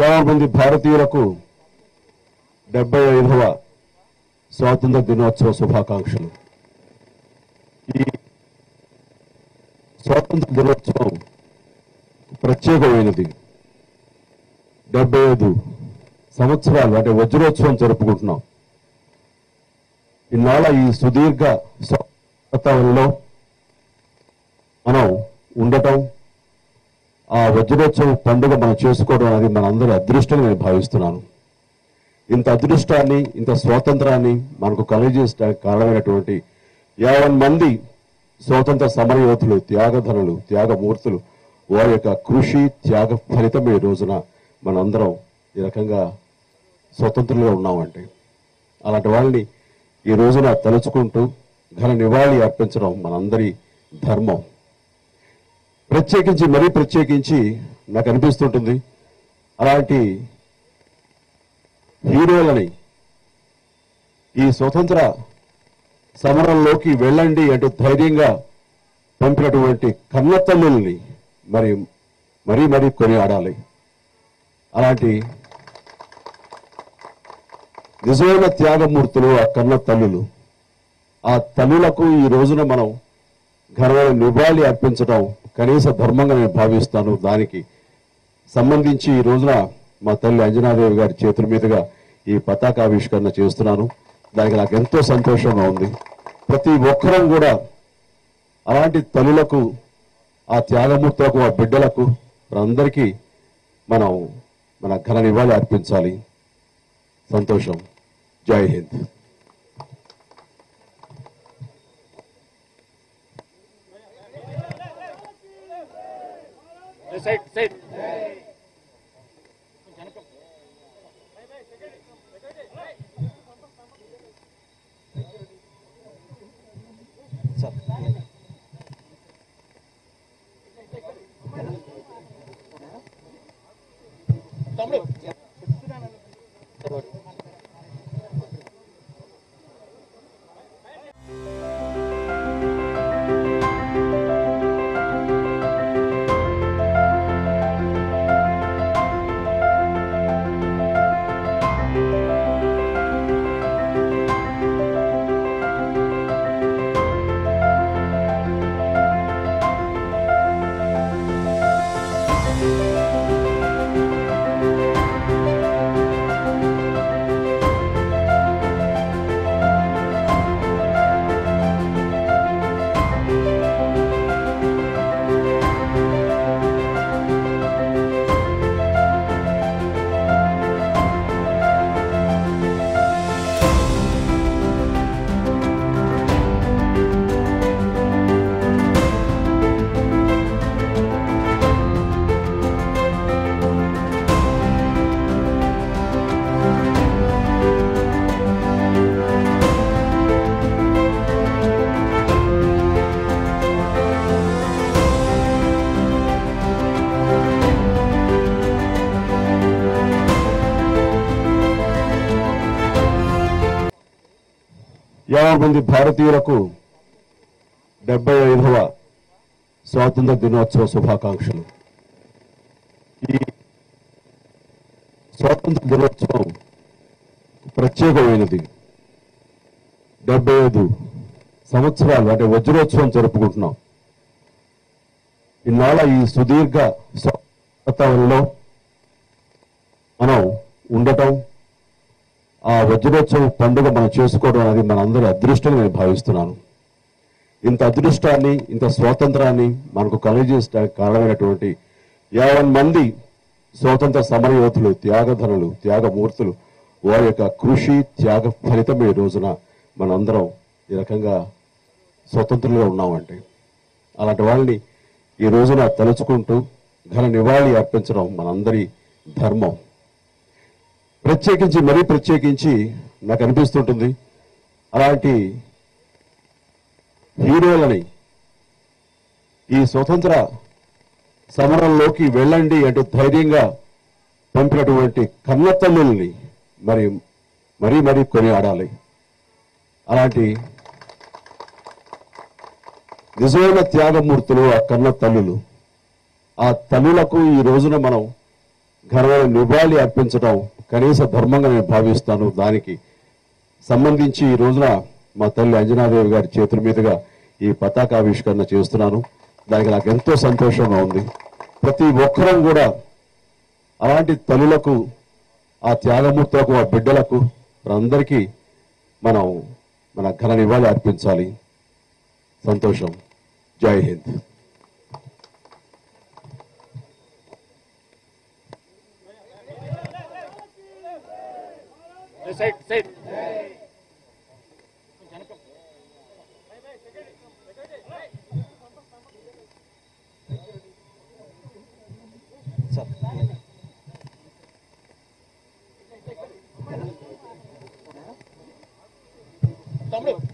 50 మంది భారతీయులకు 75వ స్వాతంత్ర దినోత్సవ శుభాకాంక్షలు. ఈ స్వాతంత్ర దినోత్సవం ప్రత్యేకమైనది. 75 సంవత్సరాలు అంటే వజ్రోత్సవం జరుపుకుంటున్నాం. ఇన్నాళ్ళ ఈ సుదీర్ఘ స్వాతంత్రంలో మనం ఉండటం, ఆ వజ్రోత్సవం పండుగ మనం చేసుకోవడం అనేది మనందరి అదృష్టంగా నేను భావిస్తున్నాను. ఇంత అదృష్టాన్ని, ఇంత స్వాతంత్రాన్ని మనకు కలిగజేయడానికి కారణమైనటువంటి 50 మంది స్వాతంత్ర సమరయోధులు, త్యాగధనులు, త్యాగమూర్తులు, వారి యొక్క కృషి, త్యాగ ఫలితం ఈ రోజున మనందరం ఈ రకంగా స్వతంత్రులుగా ఉన్నామంటే, అలాంటి వాళ్ళని ఈ రోజున తలుచుకుంటూ ఘన నివాళి అర్పించడం మనందరి ధర్మం. ప్రత్యేకించి నాకు అనిపిస్తుంటుంది, అలాంటి హీరోలని ఈ స్వతంత్ర సమరంలోకి వెళ్ళండి అంటూ ధైర్యంగా పంపినటువంటి కన్నతల్లుల్ని మరీ కొనియాడాలి. అలాంటి నిజమైన త్యాగమూర్తులు ఆ కన్న తల్లులు. ఆ తల్లులకు ఈ రోజున మనం ఘనమైన నివాళి అర్పించడం కనీస ధర్మంగా నేను భావిస్తాను. దానికి సంబంధించి ఈ రోజున మా తల్లి అంజనాదేవి గారి చేతుల మీదుగా ఈ పతాకావిష్కరణ చేస్తున్నాను. దానికి నాకు ఎంతో సంతోషంగా ఉంది. ప్రతి ఒక్కరం కూడా అలాంటి తల్లులకు, ఆ త్యాగమూర్తులకు, ఆ బిడ్డలకు అందరికీ మనం మన ఘన నివాళి అర్పించాలి. సంతోషం. జై హింద్. మంది భారతీయులకు 75వ స్వాతంత్ర దినోత్సవ శుభాకాంక్షలు. ఈ స్వాతంత్ర దినోత్సవం ప్రత్యేకమైనది. 75 సంవత్సరాలు అంటే వజ్రోత్సవం జరుపుకుంటున్నాం. ఇన్నాళ్ళ ఈ సుదీర్ఘ స్వాతంత్రంలో మనం ఉండటం, ఆ వజ్రోత్సవం పండుగ మనం చేసుకోవడం అనేది మనందరి అదృష్టంగా నేను భావిస్తున్నాను. ఇంత అదృష్టాన్ని, ఇంత స్వాతంత్రాన్ని మనకు కలిగజేయడానికి కారణమైనటువంటి 50 మంది స్వాతంత్ర సమరయోధులు, త్యాగధనులు, త్యాగమూర్తులు, వారి యొక్క కృషి, త్యాగ ఫలితం ఈ రోజున మనందరం ఈ రకంగా స్వతంత్రులుగా ఉన్నామంటే, అలాంటి వాళ్ళని ఈ రోజున తలుచుకుంటూ ఘన నివాళి అర్పించడం మనందరి ధర్మం. ప్రత్యేకించి నాకు అనిపిస్తుంటుంది, అలాంటి హీరోలని ఈ స్వతంత్ర సమరంలోకి వెళ్ళండి అంటూ ధైర్యంగా పంపినటువంటి కన్నతల్లుల్ని మరీ కొనియాడాలి. అలాంటి నిజమైన త్యాగమూర్తులు ఆ కన్న తల్లులు. ఆ తల్లులకు ఈ రోజున మనం ఘనమైన నివాళి అర్పించడం కనీస ధర్మంగా నేను భావిస్తాను. దానికి సంబంధించి ఈ రోజున మా తల్లి అంజనాదేవి గారి చేతుల మీదుగా ఈ పతాకావిష్కరణ చేస్తున్నాను. దానికి నాకు ఎంతో సంతోషంగా ఉంది. ప్రతి ఒక్కరం కూడా అలాంటి తల్లులకు, ఆ త్యాగమూర్తులకు, ఆ బిడ్డలకు అందరికీ మనం మన ఘన నివాళి అర్పించాలి. సంతోషం. జై హింద్. తమ్ముడు